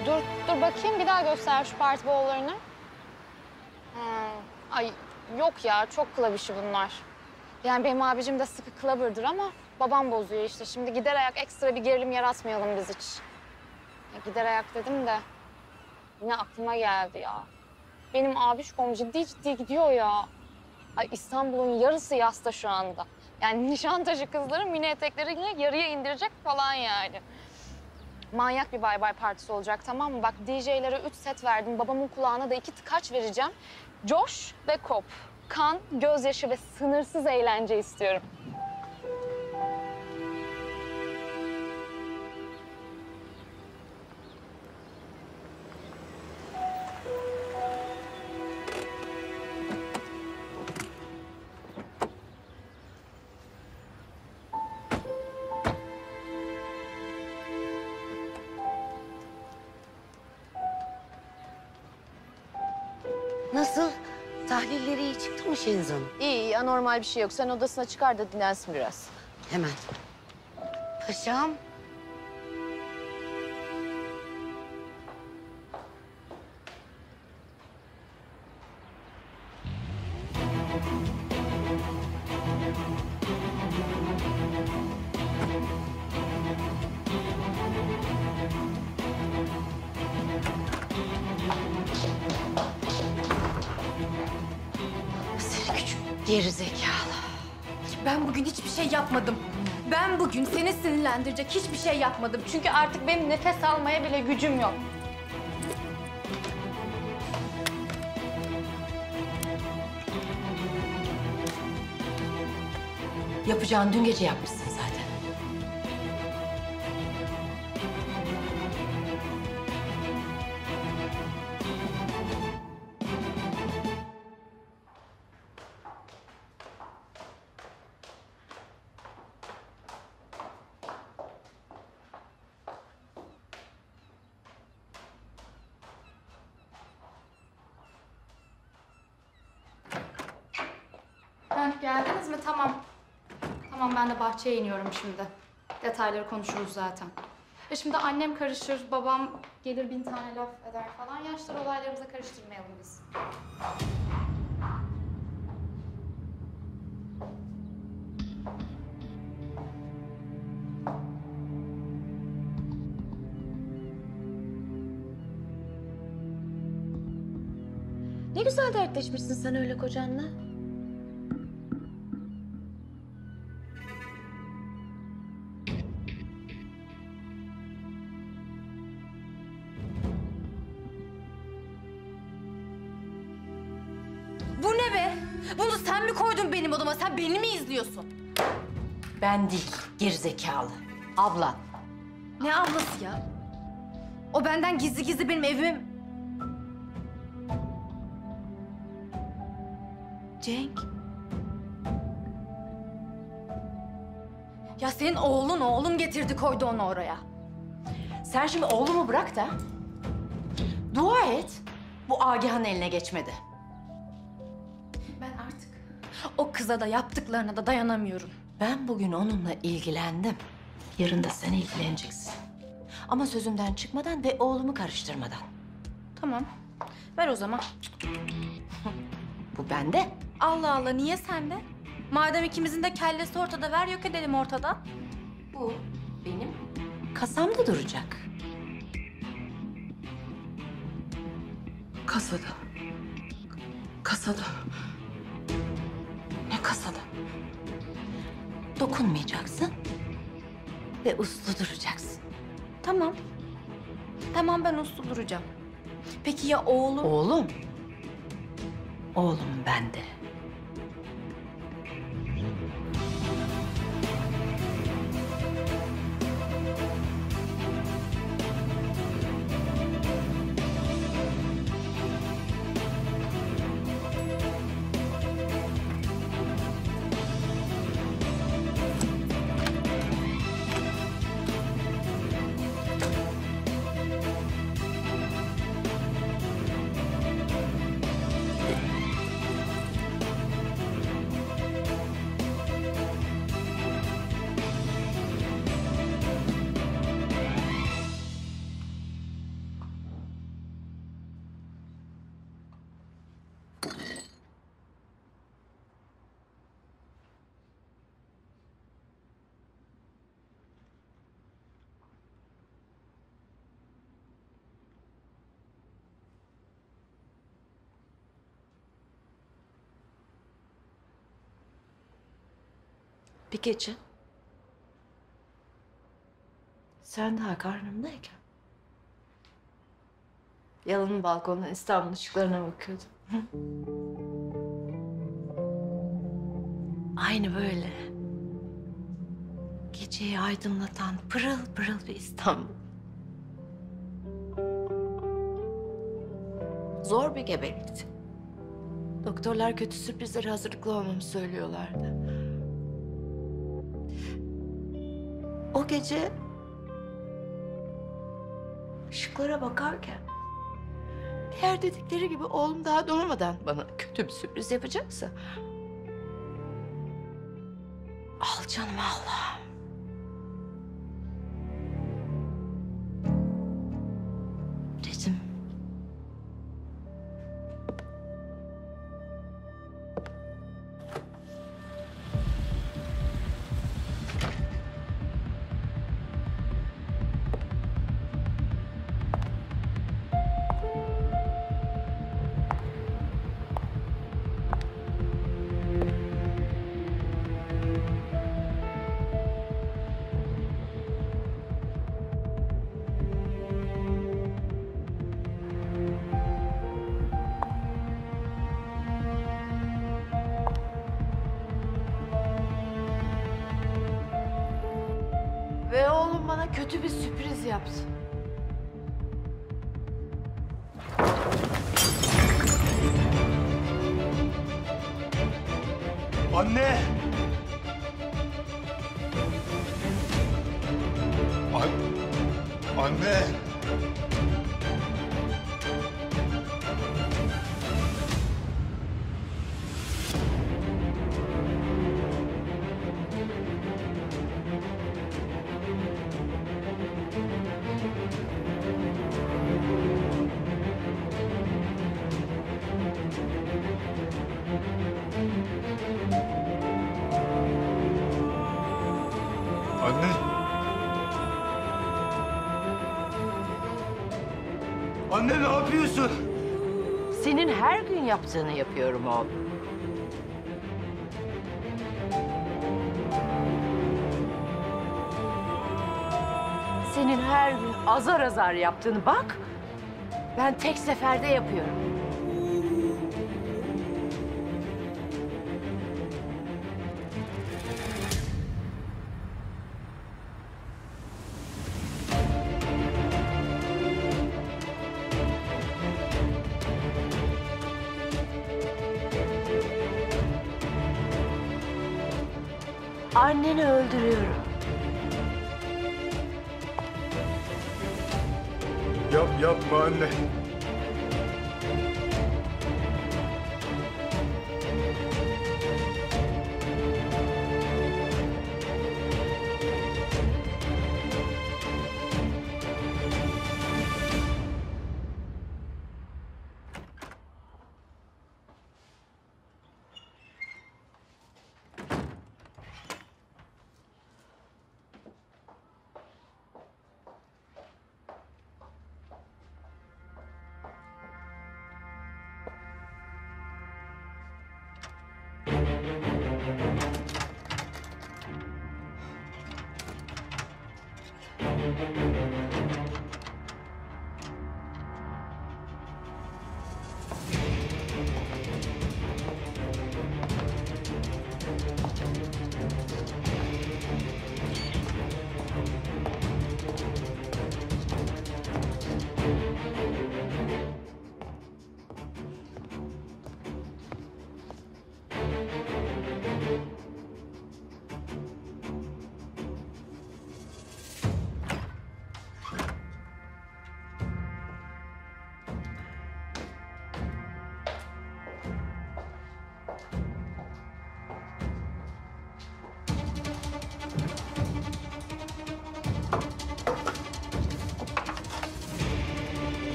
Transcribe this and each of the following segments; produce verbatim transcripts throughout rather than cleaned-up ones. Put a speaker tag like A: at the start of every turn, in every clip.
A: Dur, dur bakayım bir daha göster şu parti bollarını. Hmm. Ay yok ya, çok club işi bunlar. Yani benim abicim de sıkı clubber'dır ama babam bozuyor işte. Şimdi gider ayak ekstra bir gerilim yaratmayalım biz hiç. Ya gider ayak dedim de yine aklıma geldi ya. Benim abişkom ciddi ciddi gidiyor ya. Ay İstanbul'un yarısı yasta şu anda. Yani Nişantaşı kızları mini eteklerini yarıya indirecek falan yani. Manyak bir bay bay partisi olacak, tamam mı? Bak D J'lere üç set verdim. Babamın kulağına da iki tıkaç vereceğim. Coş ve kop. Kan, gözyaşı ve sınırsız eğlence istiyorum.
B: Nasıl? Tahlilleri iyi çıktı mı Şeniz Hanım?
C: İyi, iyi, anormal bir şey yok. Sen odasına çıkar da dinlensin biraz.
B: Hemen. Paşam. Seni küçük geri zekalı.
D: Ben bugün hiçbir şey yapmadım. Ben bugün seni sinirlendirecek hiçbir şey yapmadım. Çünkü artık benim nefes almaya bile gücüm yok.
B: Yapacağını dün gece yapmışsın zaten.
D: Ha, geldiniz mi? Tamam. Tamam, ben de bahçeye iniyorum şimdi. Detayları konuşuruz zaten. E şimdi annem karışır, babam gelir bin tane laf eder falan. Yaşlar olaylarımıza karıştırmayalım biz.
C: Ne güzel dertleşmişsin sen öyle kocanla.
D: Bu ne be? Bunu sen mi koydun benim odama? Sen beni mi izliyorsun?
B: Ben değil, geri zekalı. Ablan.
D: Ne ablası ya? O benden gizli gizli benim evime... Cenk. Ya senin oğlun, oğlun getirdi koydu onu oraya.
B: Sen şimdi oğlumu bırak da dua et bu Agah'ın eline geçmedi.
D: Ben artık o kıza da yaptıklarına da dayanamıyorum.
B: Ben bugün onunla ilgilendim. Yarın da sen ilgileneceksin. Ama sözümden çıkmadan ve oğlumu karıştırmadan.
D: Tamam. Ver o zaman.
B: Bu bende.
D: Allah Allah, niye sende? Madem ikimizin de kellesi ortada, ver yok edelim ortadan.
B: Bu benim kasamda duracak. Kasada. Kasada. Ne kasada? Dokunmayacaksın ve uslu duracaksın.
D: Tamam. Tamam, ben uslu duracağım. Peki ya oğlum?
B: Oğlum. Oğlum bende. Bir gece sen daha karnımdayken Yalan'ın balkondan İstanbul ışıklarına bakıyordum. Hı? Aynı böyle geceyi aydınlatan pırıl pırıl bir İstanbul. Zor bir gebelikti. Doktorlar kötü sürprizlere hazırlıklı olmamı söylüyorlardı. O gece ışıklara bakarken eğer dedikleri gibi oğlum daha doğmadan bana kötü bir sürpriz yapacaksa al canım Allah. Dedim. Ve oğlum bana kötü bir sürpriz yaptı.
E: Anne! An Anne! Anne! Anne ne yapıyorsun?
B: Senin her gün yaptığını yapıyorum oğlum. Senin her gün azar azar yaptığını bak, ben tek seferde yapıyorum. Anneni öldürüyorum.
E: Yap yapma anne.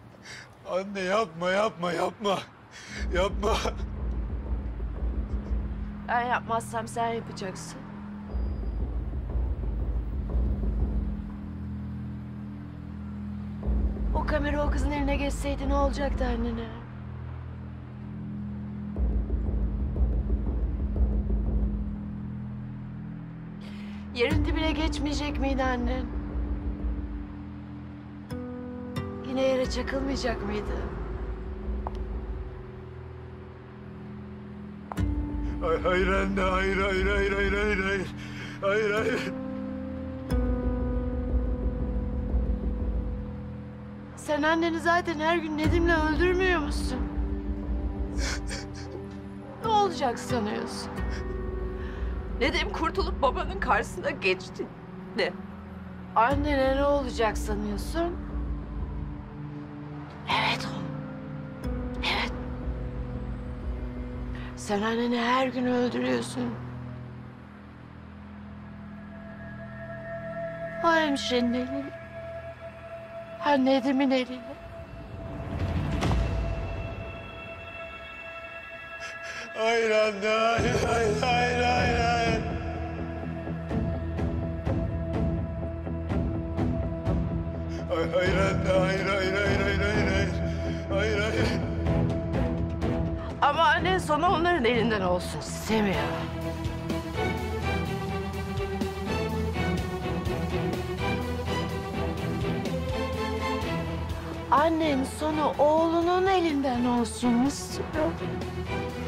E: Anne yapma yapma yapma. Yapma.
B: Ben yapmazsam sen yapacaksın. O kamera o kızın eline geçseydi ne olacaktı annene? Yerin dibine geçmeyecek miydi annen? Yine yere çakılmayacak mıydı?
E: Hayır, hayır anne, hayır, hayır, hayır, hayır, hayır, hayır. Hayır, hayır.
B: Sen anneni zaten her gün Nedim'le öldürmüyor musun? Ne olacak sanıyorsun? Nedim kurtulup babanın karşısına geçti de. Annene ne olacak sanıyorsun? Evet o. Evet. Sen anneni her gün öldürüyorsun. O hemşirenin eliyle. Ha Nedim'in eliyle.
E: Hayır anne, hayır, hayır, hayır, hayır, hayır. Hayır, hayır anne, hayır, hayır, hayır, hayır, hayır, hayır. Hayır, hayır.
B: Ama annen sana onların elinden olsun istemiyor. Annen sonu oğlunun elinden olsun istiyor.